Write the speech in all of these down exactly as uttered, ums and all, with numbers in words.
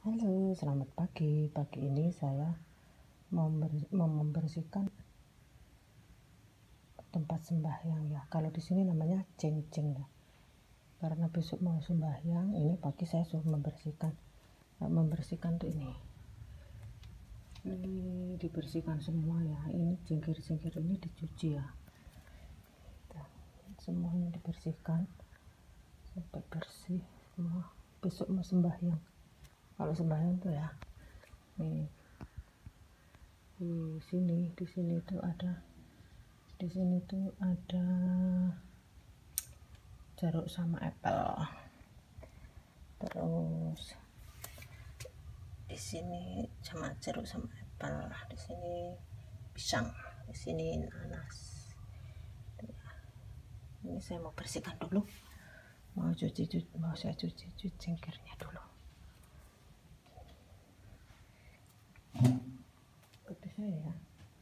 Halo, selamat pagi. Pagi ini saya mau membersihkan tempat sembahyang ya. Kalau di sini namanya ceng-ceng ya. Karena besok mau sembahyang, ini pagi saya suruh membersihkan. Membersihkan tuh ini. Ini dibersihkan semua ya. Ini cengkir-cengkir ini dicuci ya. Semuanya dibersihkan sampai bersih semua. Besok mau sembahyang. Kalau sembahyang tuh ya. Nih. Di sini, di sini tuh ada di sini tuh ada jeruk sama apel. Terus di sini sama jeruk sama apel. Di sini pisang, di sini nanas. Ini saya mau bersihkan dulu. Mau cuci, cuci mau saya cuci, cuci cengkirnya dulu. Ikuti saya ya.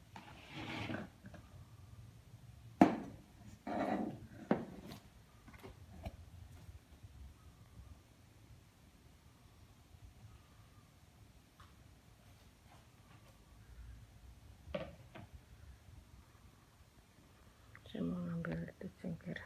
Saya mau ngambil itu cengkir.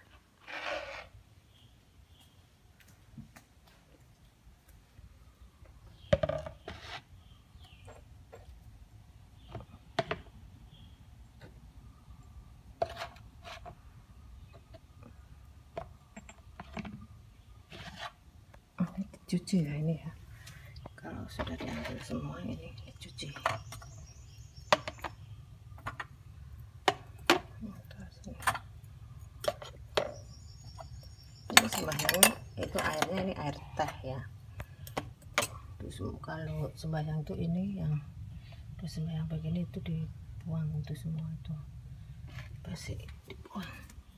Oh, ini dicuci ya ini ya. Kalau sudah diambil semua ini dicuci. Ini sembahyang itu airnya ini air teh ya. Terus kalau sembahyang tuh ini yang terus sembahyang begini itu dibuang itu semua itu bersih dibuang.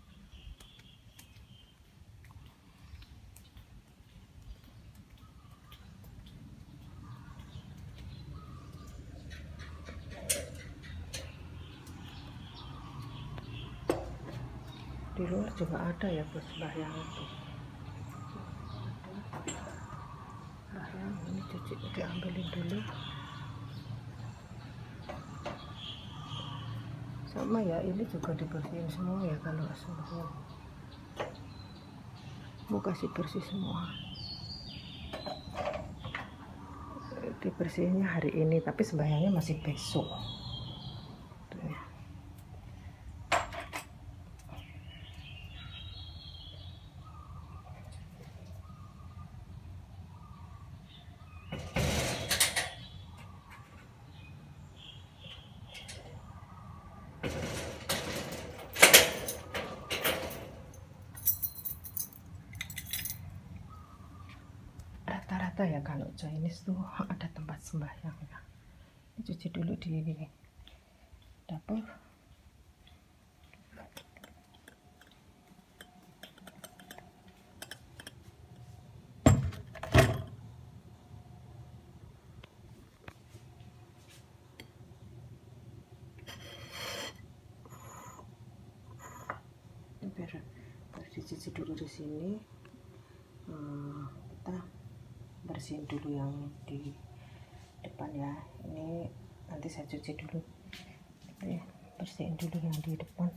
Di luar juga ada ya buat sembahyang itu. Sembahyang ini cuci diambilin dulu. Sama ya, ini juga dibersihin semua ya kalau sembahyang. Mau kasih bersih semua. Dibersihinnya hari ini, tapi sembahyangnya masih besok. Tuh ya. Rata-rata ya kalau Chinese tuh ada tempat sembahyang ya. Cuci dulu di dapur. Biar, biar dicuci dulu di sini. Hmm, kita bersihin dulu yang di depan ya. Ini nanti saya cuci dulu. Ya, bersihin dulu yang di depan.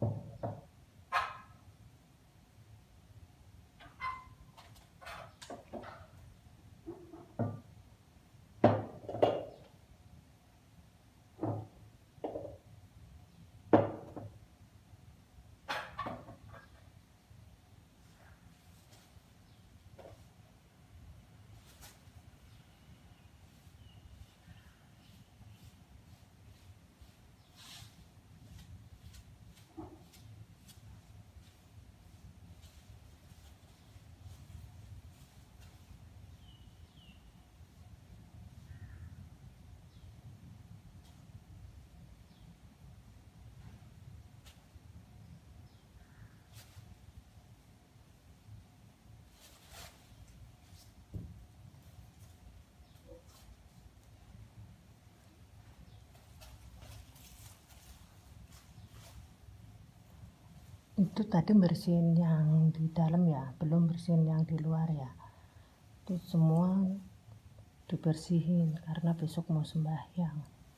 Itu tadi bersihin yang di dalam ya, belum bersihin yang di luar ya. Itu semua dibersihin karena besok mau sembahyang.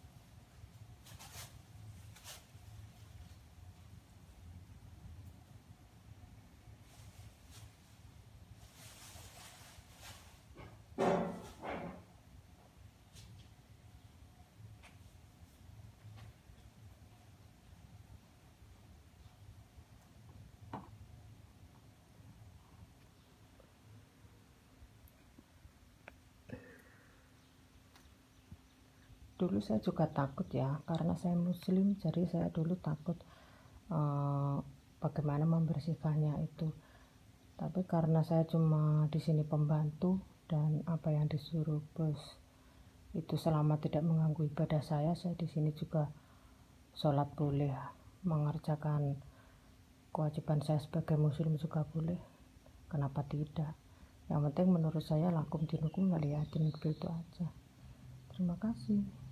Dulu saya juga takut ya, karena saya muslim, jadi saya dulu takut eh, bagaimana membersihkannya itu. Tapi karena saya cuma di sini pembantu dan apa yang disuruh bos itu selama tidak mengganggu ibadah saya, saya di sini juga sholat boleh, mengerjakan kewajiban saya sebagai muslim juga boleh. Kenapa tidak? Yang penting menurut saya lakum dinukum waliyatin, begitu aja. Terima kasih.